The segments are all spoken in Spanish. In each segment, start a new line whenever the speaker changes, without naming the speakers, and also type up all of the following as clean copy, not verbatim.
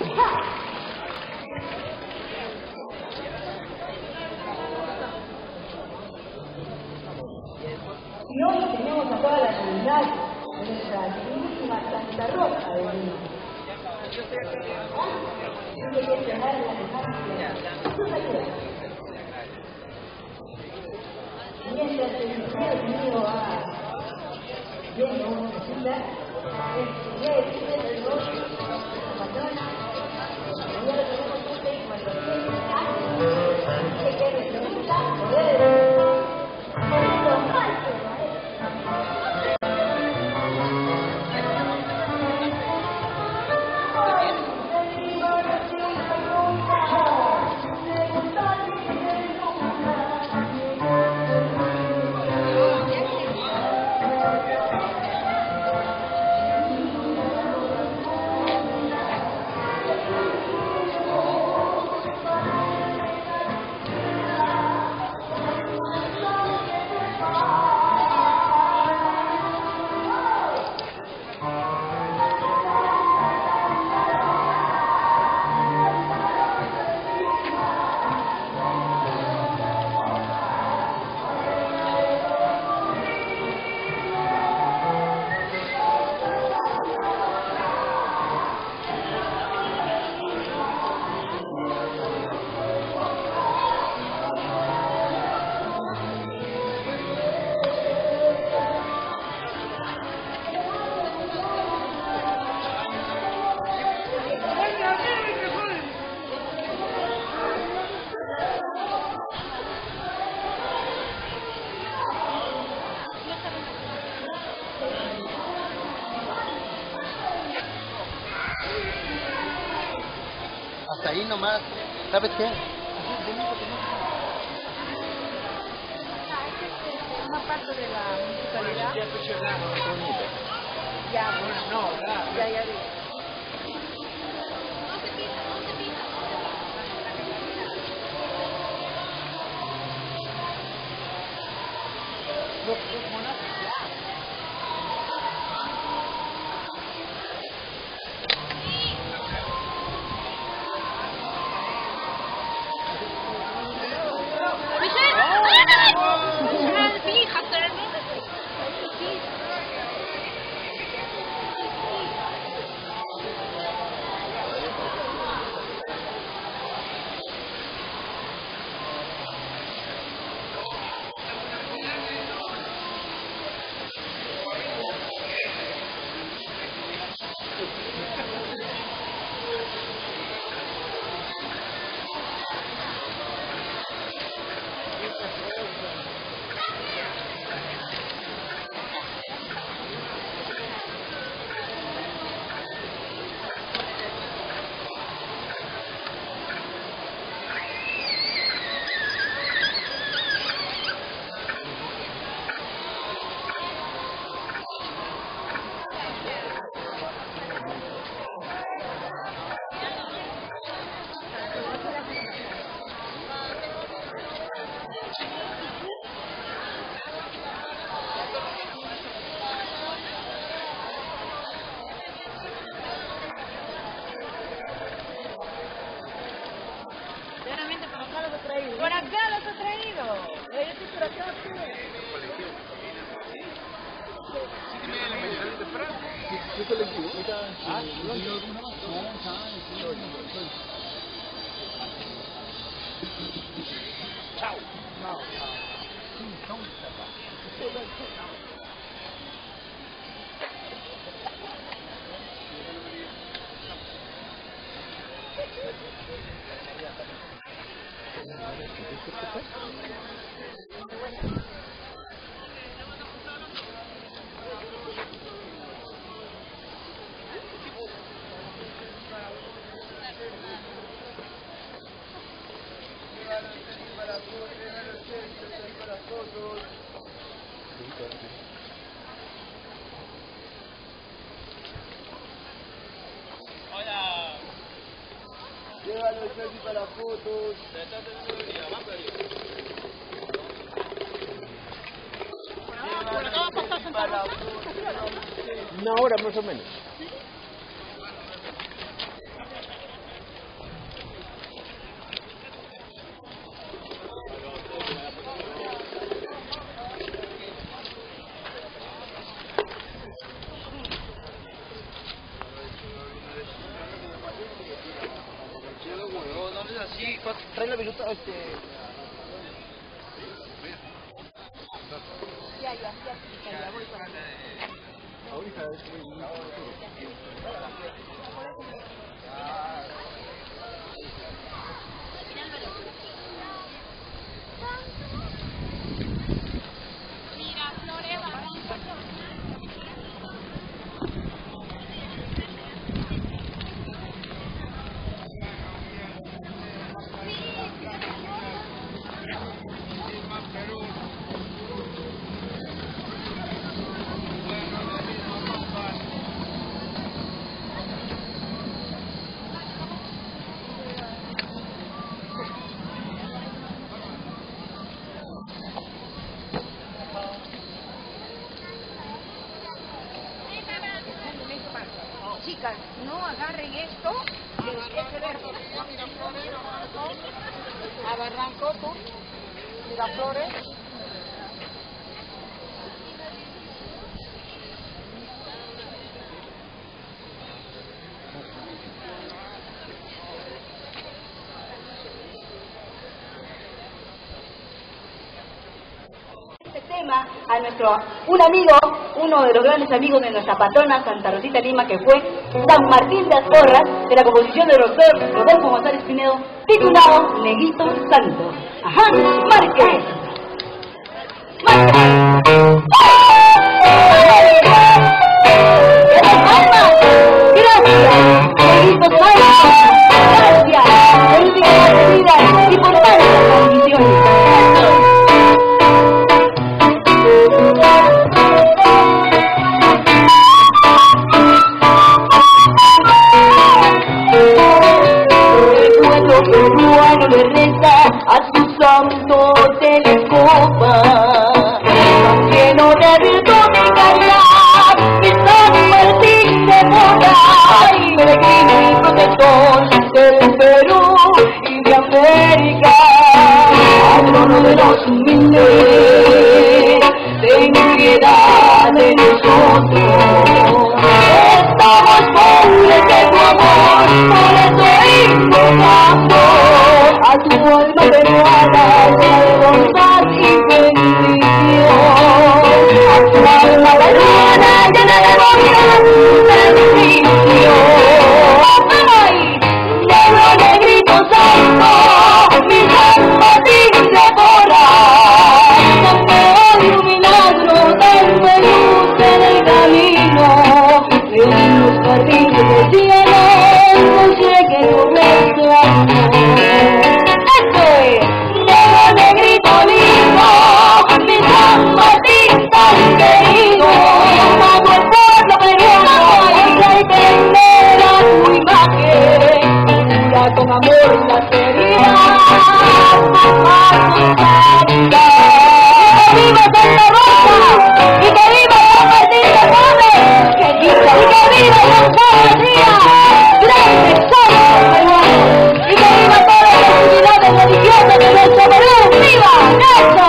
Y hoy tenemos a toda la comunidad de nuestra queridísima Santa Rosa de Lima. Tiene que entregar la distancia. Mientras el ingeniero conmigo va viendo una cosita, el ingeniero del negocio, la patrona, mañana tenemos un tema cuando dice que necesita poder.
Hasta ahí nomás, ¿sabes qué?
Una parte de la municipalidad. Ya, bueno, ya vi. Por acá los he traído. Yo estoy por acá.
Chao.
Hola.
Llévalo el selfie para fotos.
¿Por acá va a pasar Santa Rosa?
Una hora más o menos. trae la viruta,
Ya, voy para allá.
ahorita
Chicas, no agarren esto, ese verde. A Barranco, tú, Miraflores.
Tema a un amigo, uno de los grandes amigos de nuestra patrona Santa Rosita Lima, que fue San Martín de Astorras, de la composición del doctor Rodolfo González Pinedo, titulado Negrito Santo. Ajá, marque. Gracias, Negrito Santo. Gracias, por última vida y por tantas bendiciones. Peruano le reza a su santo telecopa, lleno de virtud y caridad, mi San Martín de Porras, peregrino y protector del Perú y de América, patrono de los humildes, ten piedad de nosotros. Estamos pobres de tu amor, por eso invocamos a tu alma peruana, llena de bondad y bendición. A tu alma peruana, llena de bondad y bendición. ¡Ay! Negro, negrito santo, mi San Martín de Porras, campeón y un milagro, dame luz en el camino. En los jardines del cielo no llegue tu amor. Esto es negro, negrito lindo, mi San Martín tan querido. Amado el pueblo peruano, y hay tener a tu imagen, cura con amor las heridas, ¡viva Santa Rosa! ¡Y que viva San Martín de Porras! ¡Que viva! ¡Y que viva San María! ¡Grandes santos peruanos! ¡Y que viva todas las comunidades religiosas de nuestro Perú! ¡Viva! ¡Eso!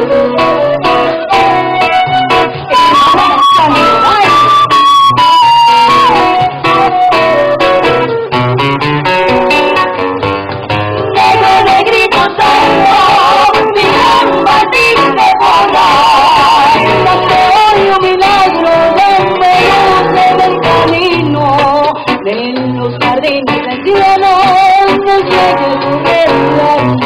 Negro, negrito santo, mi San Martín de Porras, campeón y un milagro, dame luz en el camino, en los jardines del cielo no llegue tu revelación.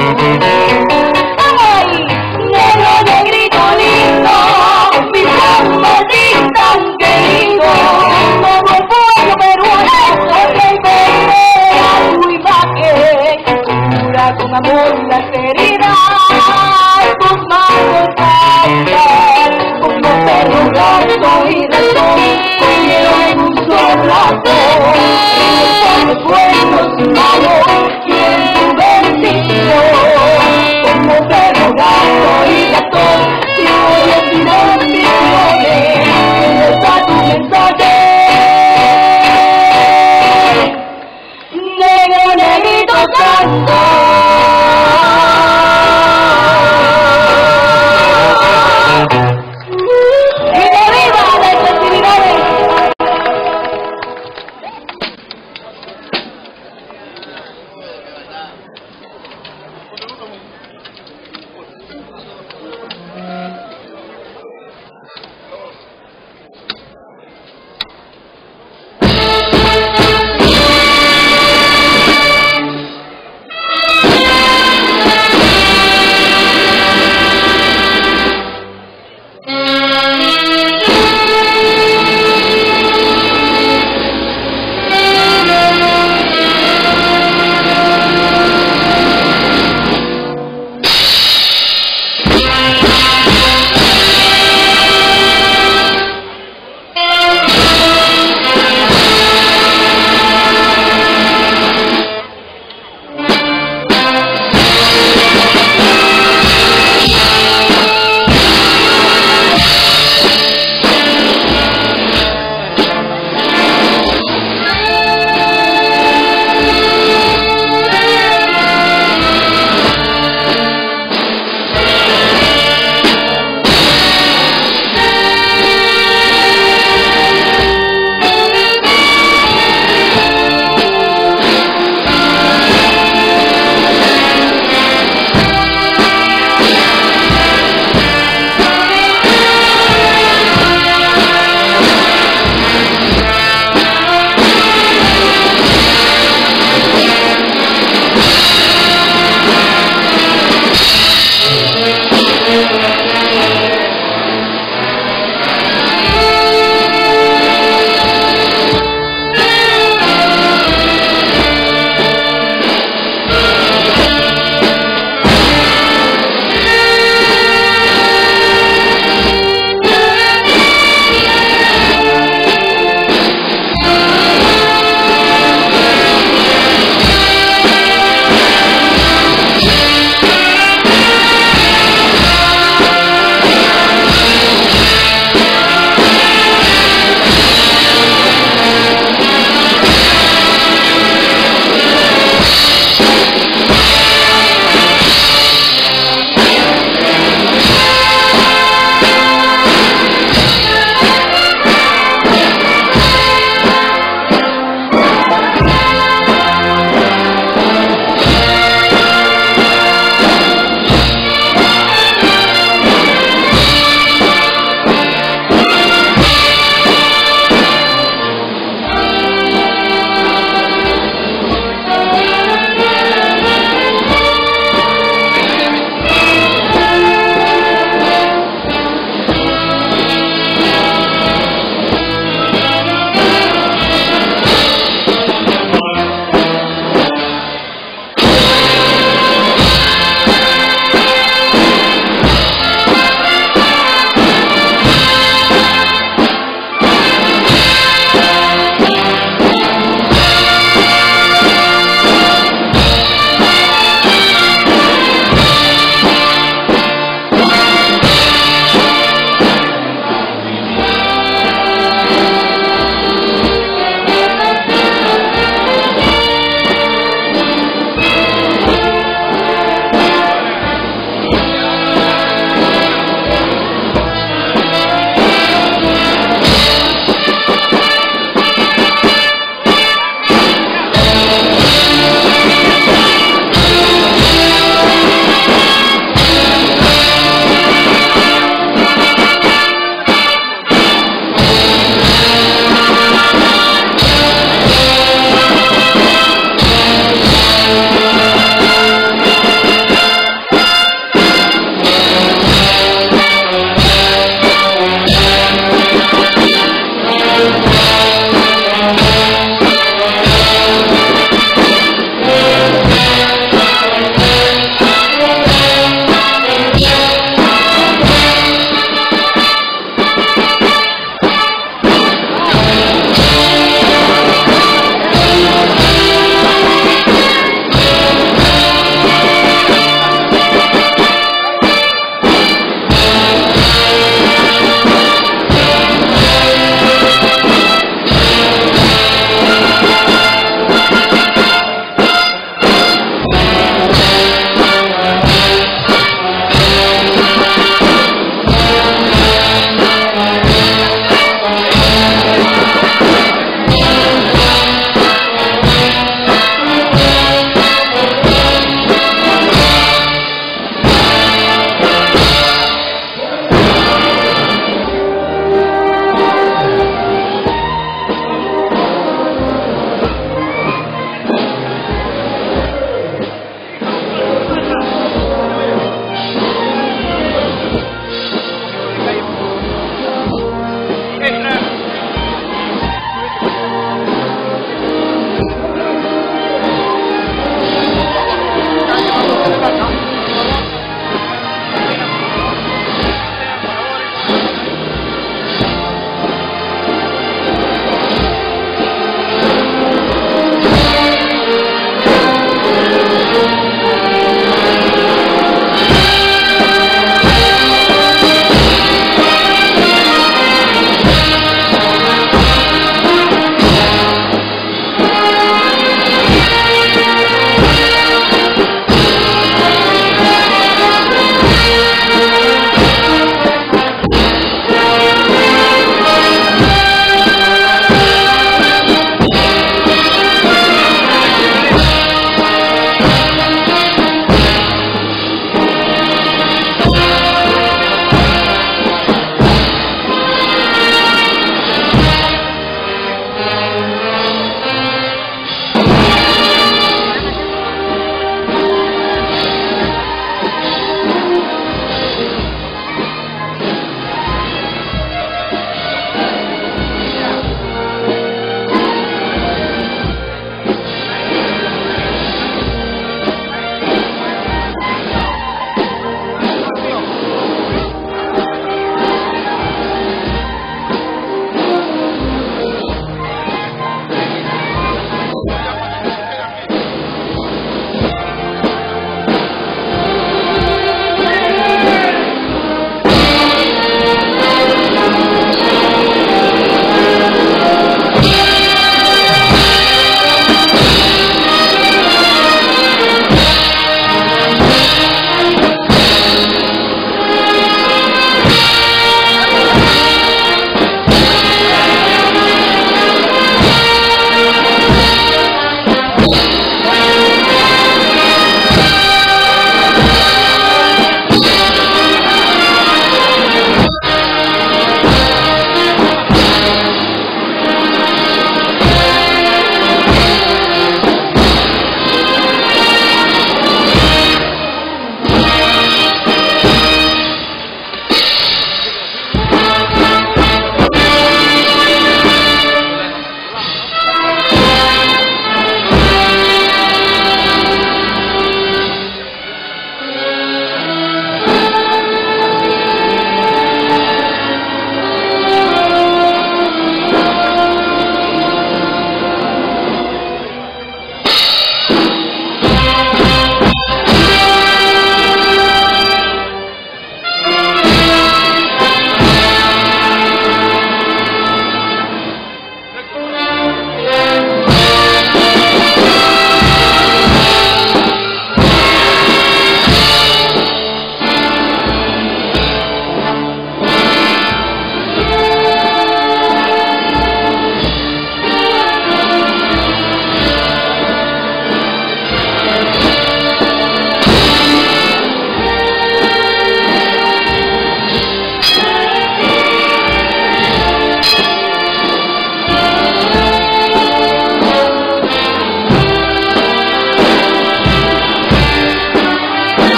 ¡Ay! Negro, negrito lindo, mi San Martín tan querido, todo el pueblo peruano, que venera tu imagen, cura con amor las heridas, tus manos santas, como perro, gato y ratón, comieron un solo ratón, en los buenos y malos, y en tu bendición, como perro, gato y ratón, si oyes mis bendiciones, ¿dónde está tu mensaje? Negro, negrito santo.